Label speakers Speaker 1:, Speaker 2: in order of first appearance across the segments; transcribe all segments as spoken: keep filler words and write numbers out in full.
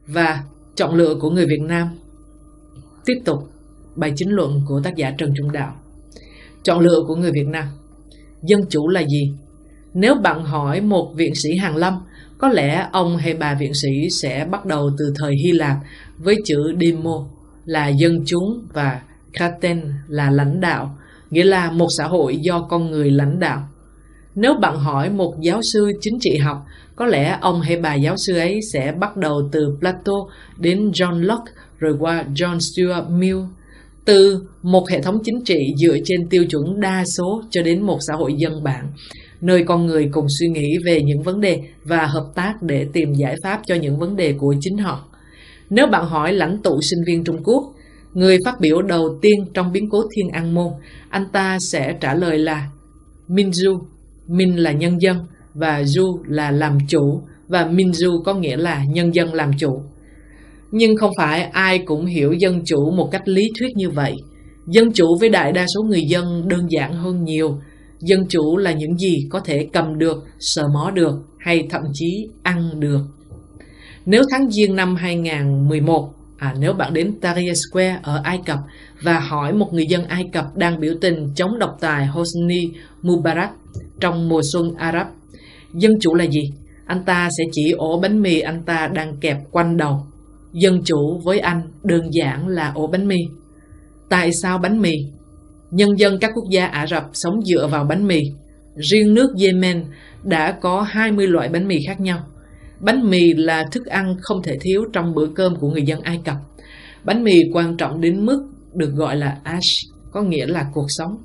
Speaker 1: và chọn lựa của người Việt Nam. Tiếp tục bài chính luận của tác giả Trần Trung Đạo. Chọn lựa của người Việt Nam. Dân chủ là gì? Nếu bạn hỏi một viện sĩ hàn lâm, có lẽ ông hay bà viện sĩ sẽ bắt đầu từ thời Hy Lạp với chữ demo là dân chúng và kraten là lãnh đạo, nghĩa là một xã hội do con người lãnh đạo. Nếu bạn hỏi một giáo sư chính trị học, có lẽ ông hay bà giáo sư ấy sẽ bắt đầu từ Plato đến John Locke rồi qua John Stuart Mill, từ một hệ thống chính trị dựa trên tiêu chuẩn đa số cho đến một xã hội dân bản, nơi con người cùng suy nghĩ về những vấn đề và hợp tác để tìm giải pháp cho những vấn đề của chính họ. Nếu bạn hỏi lãnh tụ sinh viên Trung Quốc, người phát biểu đầu tiên trong biến cố Thiên An Môn, anh ta sẽ trả lời là Minju. Min là nhân dân và Ju là làm chủ, và Minju có nghĩa là nhân dân làm chủ. Nhưng không phải ai cũng hiểu dân chủ một cách lý thuyết như vậy. Dân chủ với đại đa số người dân đơn giản hơn nhiều. Dân chủ là những gì có thể cầm được, sờ mó được hay thậm chí ăn được. Nếu tháng Giêng năm hai nghìn không trăm mười một, à, nếu bạn đến Tahrir Square ở Ai Cập và hỏi một người dân Ai Cập đang biểu tình chống độc tài Hosni Mubarak trong mùa xuân Ả Rập, dân chủ là gì? Anh ta sẽ chỉ ổ bánh mì anh ta đang kẹp quanh đầu. Dân chủ với anh đơn giản là ổ bánh mì. Tại sao bánh mì? Nhân dân các quốc gia Ả Rập sống dựa vào bánh mì. Riêng nước Yemen đã có hai mươi loại bánh mì khác nhau. Bánh mì là thức ăn không thể thiếu trong bữa cơm của người dân Ai Cập. Bánh mì quan trọng đến mức được gọi là Ash, có nghĩa là cuộc sống.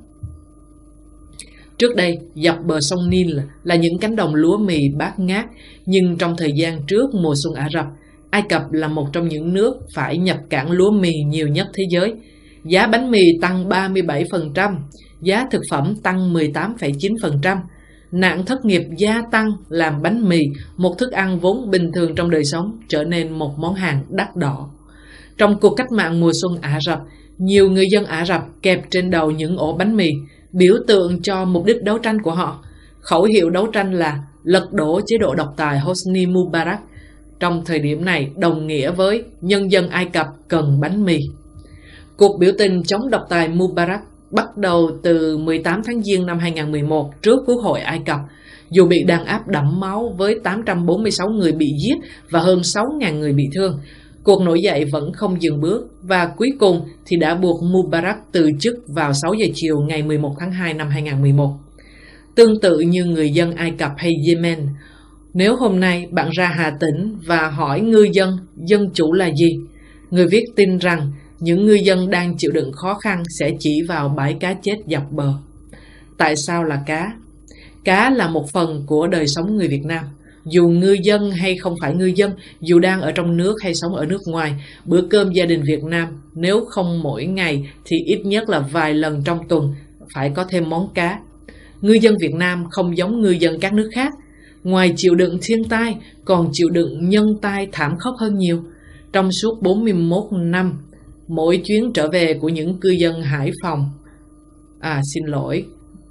Speaker 1: Trước đây, dọc bờ sông Nile là những cánh đồng lúa mì bát ngát, nhưng trong thời gian trước mùa xuân Ả Rập, Ai Cập là một trong những nước phải nhập cảng lúa mì nhiều nhất thế giới. Giá bánh mì tăng ba mươi bảy phần trăm, giá thực phẩm tăng mười tám phẩy chín phần trăm. Nạn thất nghiệp gia tăng làm bánh mì, một thức ăn vốn bình thường trong đời sống, trở nên một món hàng đắt đỏ. Trong cuộc cách mạng mùa xuân Ả Rập, nhiều người dân Ả Rập kẹp trên đầu những ổ bánh mì, biểu tượng cho mục đích đấu tranh của họ. Khẩu hiệu đấu tranh là lật đổ chế độ độc tài Hosni Mubarak. Trong thời điểm này đồng nghĩa với nhân dân Ai Cập cần bánh mì. Cuộc biểu tình chống độc tài Mubarak bắt đầu từ mười tám tháng Giêng năm hai nghìn không trăm mười một trước Quốc hội Ai Cập. Dù bị đàn áp đẫm máu với tám trăm bốn mươi sáu người bị giết và hơn sáu nghìn người bị thương, cuộc nổi dậy vẫn không dừng bước và cuối cùng thì đã buộc Mubarak từ chức vào sáu giờ chiều ngày mười một tháng hai năm hai nghìn không trăm mười một. Tương tự như người dân Ai Cập hay Yemen, nếu hôm nay bạn ra Hà Tĩnh và hỏi ngư dân dân chủ là gì, người viết tin rằng những ngư dân đang chịu đựng khó khăn sẽ chỉ vào bãi cá chết dọc bờ. Tại sao là cá? Cá là một phần của đời sống người Việt Nam. Dù ngư dân hay không phải ngư dân, dù đang ở trong nước hay sống ở nước ngoài, bữa cơm gia đình Việt Nam nếu không mỗi ngày thì ít nhất là vài lần trong tuần phải có thêm món cá. Ngư dân Việt Nam không giống ngư dân các nước khác. Ngoài chịu đựng thiên tai, còn chịu đựng nhân tai thảm khốc hơn nhiều. Trong suốt bốn mươi mốt năm, mỗi chuyến trở về của những cư dân Hải Phòng, à xin lỗi,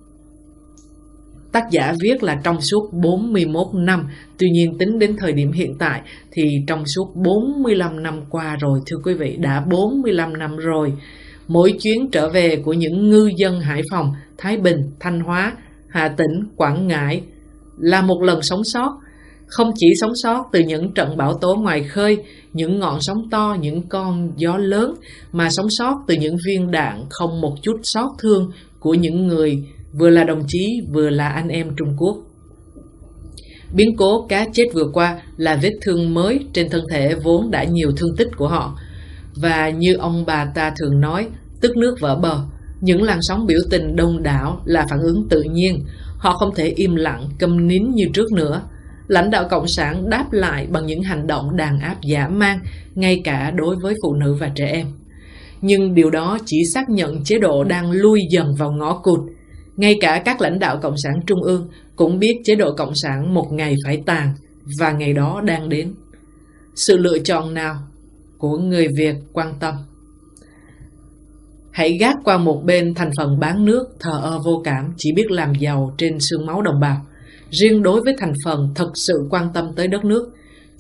Speaker 1: tác giả viết là trong suốt bốn mươi mốt năm, tuy nhiên tính đến thời điểm hiện tại thì trong suốt bốn mươi lăm năm qua rồi, thưa quý vị, đã bốn mươi lăm năm rồi. Mỗi chuyến trở về của những ngư dân Hải Phòng, Thái Bình, Thanh Hóa, Hà Tĩnh, Quảng Ngãi là một lần sống sót. Không chỉ sống sót từ những trận bão tố ngoài khơi, những ngọn sóng to, những con gió lớn, mà sống sót từ những viên đạn không một chút xót thương của những người vừa là đồng chí vừa là anh em Trung Quốc. Biến cố cá chết vừa qua là vết thương mới trên thân thể vốn đã nhiều thương tích của họ. Và như ông bà ta thường nói, tức nước vỡ bờ, những làn sóng biểu tình đông đảo là phản ứng tự nhiên. Họ không thể im lặng, câm nín như trước nữa. Lãnh đạo Cộng sản đáp lại bằng những hành động đàn áp dã man, ngay cả đối với phụ nữ và trẻ em. Nhưng điều đó chỉ xác nhận chế độ đang lui dần vào ngõ cụt. Ngay cả các lãnh đạo Cộng sản Trung ương cũng biết chế độ Cộng sản một ngày phải tàn, và ngày đó đang đến. Sự lựa chọn nào của người Việt quan tâm? Hãy gác qua một bên thành phần bán nước, thờ ơ vô cảm, chỉ biết làm giàu trên xương máu đồng bào. Riêng đối với thành phần thật sự quan tâm tới đất nước,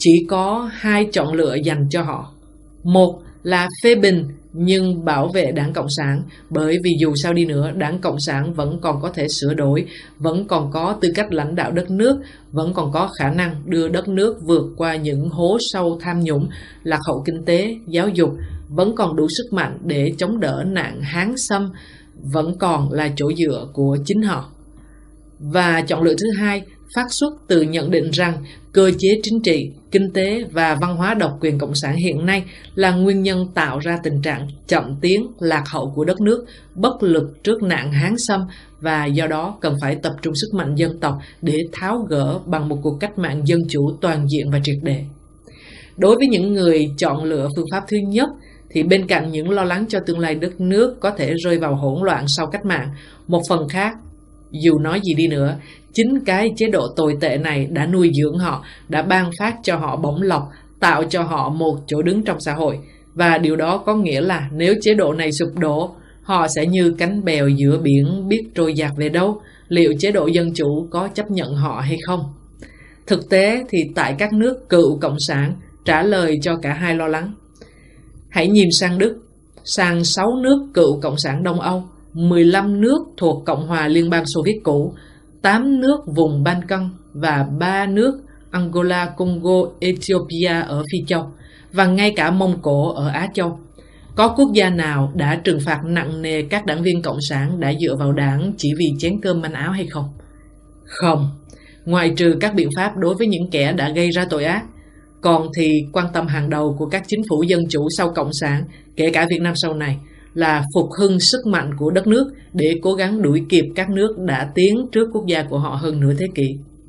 Speaker 1: chỉ có hai chọn lựa dành cho họ. Một là phê bình nhưng bảo vệ Đảng Cộng sản, bởi vì dù sao đi nữa, Đảng Cộng sản vẫn còn có thể sửa đổi, vẫn còn có tư cách lãnh đạo đất nước, vẫn còn có khả năng đưa đất nước vượt qua những hố sâu tham nhũng, lạc hậu kinh tế, giáo dục, vẫn còn đủ sức mạnh để chống đỡ nạn Hán xâm, vẫn còn là chỗ dựa của chính họ. Và chọn lựa thứ hai phát xuất từ nhận định rằng cơ chế chính trị, kinh tế và văn hóa độc quyền cộng sản hiện nay là nguyên nhân tạo ra tình trạng chậm tiến, lạc hậu của đất nước, bất lực trước nạn Hán xâm, và do đó cần phải tập trung sức mạnh dân tộc để tháo gỡ bằng một cuộc cách mạng dân chủ toàn diện và triệt để. Đối với những người chọn lựa phương pháp thứ nhất, thì bên cạnh những lo lắng cho tương lai đất nước có thể rơi vào hỗn loạn sau cách mạng, một phần khác, dù nói gì đi nữa, chính cái chế độ tồi tệ này đã nuôi dưỡng họ, đã ban phát cho họ bổng lộc, tạo cho họ một chỗ đứng trong xã hội. Và điều đó có nghĩa là nếu chế độ này sụp đổ, họ sẽ như cánh bèo giữa biển biết trôi dạt về đâu. Liệu chế độ dân chủ có chấp nhận họ hay không? Thực tế thì tại các nước cựu cộng sản, trả lời cho cả hai lo lắng. Hãy nhìn sang Đức, sang sáu nước cựu cộng sản Đông Âu, mười lăm nước thuộc Cộng hòa Liên bang Xô Viết cũ, tám nước vùng Ban Căng và ba nước Angola, Congo, Ethiopia ở Phi Châu, và ngay cả Mông Cổ ở Á Châu. Có quốc gia nào đã trừng phạt nặng nề các đảng viên cộng sản đã dựa vào đảng chỉ vì chén cơm manh áo hay không? Không, ngoại trừ các biện pháp đối với những kẻ đã gây ra tội ác. Còn thì quan tâm hàng đầu của các chính phủ dân chủ sau cộng sản, kể cả Việt Nam sau này, là phục hưng sức mạnh của đất nước để cố gắng đuổi kịp các nước đã tiến trước quốc gia của họ hơn nửa thế kỷ.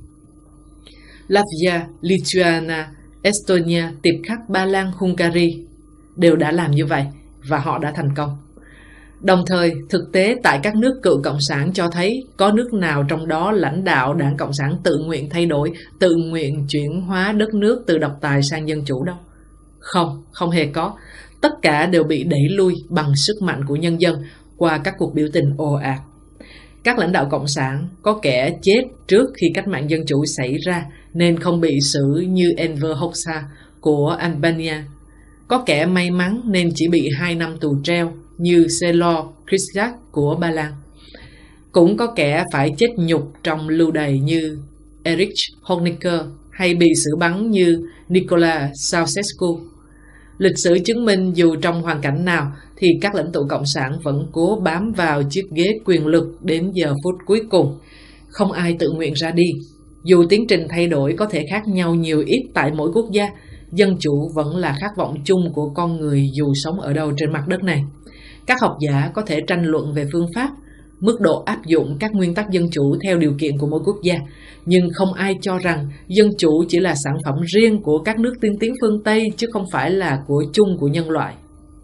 Speaker 1: Latvia, Lithuania, Estonia, Tiệp Khắc, Ba Lan, Hungary đều đã làm như vậy và họ đã thành công. Đồng thời, thực tế tại các nước cựu cộng sản cho thấy có nước nào trong đó lãnh đạo Đảng Cộng sản tự nguyện thay đổi, tự nguyện chuyển hóa đất nước từ độc tài sang dân chủ đâu. Không, không hề có. Tất cả đều bị đẩy lui bằng sức mạnh của nhân dân qua các cuộc biểu tình ồ ạt. Các lãnh đạo cộng sản có kẻ chết trước khi cách mạng dân chủ xảy ra nên không bị xử như Enver Hoxha của Albania. Có kẻ may mắn nên chỉ bị hai năm tù treo như Selo Krišjak của Ba Lan. Cũng có kẻ phải chết nhục trong lưu đày như Erich Honecker hay bị xử bắn như Nicolae Ceausescu. Lịch sử chứng minh dù trong hoàn cảnh nào thì các lãnh tụ cộng sản vẫn cố bám vào chiếc ghế quyền lực đến giờ phút cuối cùng. Không ai tự nguyện ra đi. Dù tiến trình thay đổi có thể khác nhau nhiều ít tại mỗi quốc gia, dân chủ vẫn là khát vọng chung của con người dù sống ở đâu trên mặt đất này. Các học giả có thể tranh luận về phương pháp, mức độ áp dụng các nguyên tắc dân chủ theo điều kiện của mỗi quốc gia, nhưng không ai cho rằng dân chủ chỉ là sản phẩm riêng của các nước tiên tiến phương Tây chứ không phải là của chung của nhân loại.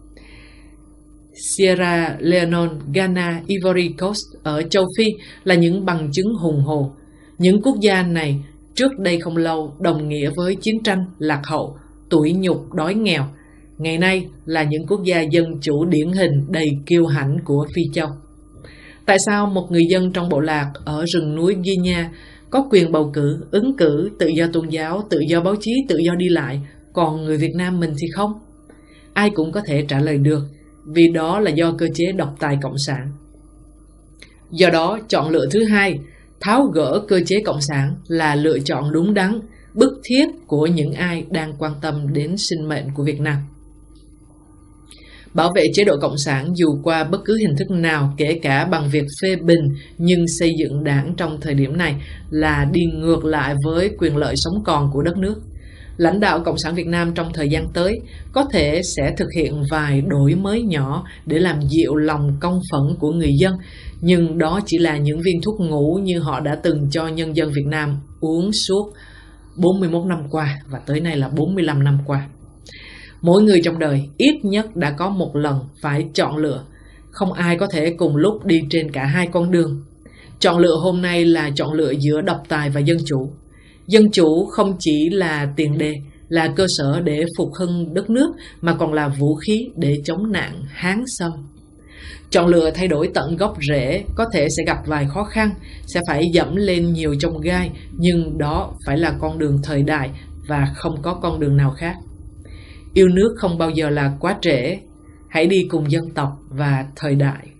Speaker 1: Sierra Leone, Ghana, Ivory Coast ở châu Phi là những bằng chứng hùng hồ. Những quốc gia này trước đây không lâu đồng nghĩa với chiến tranh, lạc hậu, tủi nhục, đói nghèo. Ngày nay là những quốc gia dân chủ điển hình đầy kiêu hãnh của Phi Châu. Tại sao một người dân trong bộ lạc ở rừng núi Guinea có quyền bầu cử, ứng cử, tự do tôn giáo, tự do báo chí, tự do đi lại, còn người Việt Nam mình thì không? Ai cũng có thể trả lời được, vì đó là do cơ chế độc tài cộng sản. Do đó, chọn lựa thứ hai, tháo gỡ cơ chế cộng sản là lựa chọn đúng đắn, bức thiết của những ai đang quan tâm đến sinh mệnh của Việt Nam. Bảo vệ chế độ cộng sản dù qua bất cứ hình thức nào, kể cả bằng việc phê bình, nhưng xây dựng đảng trong thời điểm này là đi ngược lại với quyền lợi sống còn của đất nước. Lãnh đạo Cộng sản Việt Nam trong thời gian tới có thể sẽ thực hiện vài đổi mới nhỏ để làm dịu lòng công phẫn của người dân, nhưng đó chỉ là những viên thuốc ngủ như họ đã từng cho nhân dân Việt Nam uống suốt bốn mươi mốt năm qua và tới nay là bốn mươi lăm năm qua. Mỗi người trong đời ít nhất đã có một lần phải chọn lựa. Không ai có thể cùng lúc đi trên cả hai con đường. Chọn lựa hôm nay là chọn lựa giữa độc tài và dân chủ. Dân chủ không chỉ là tiền đề, là cơ sở để phục hưng đất nước, mà còn là vũ khí để chống nạn Hán xâm. Chọn lựa thay đổi tận gốc rễ có thể sẽ gặp vài khó khăn, sẽ phải dẫm lên nhiều chông gai, nhưng đó phải là con đường thời đại và không có con đường nào khác. Yêu nước không bao giờ là quá trễ. Hãy đi cùng dân tộc và thời đại.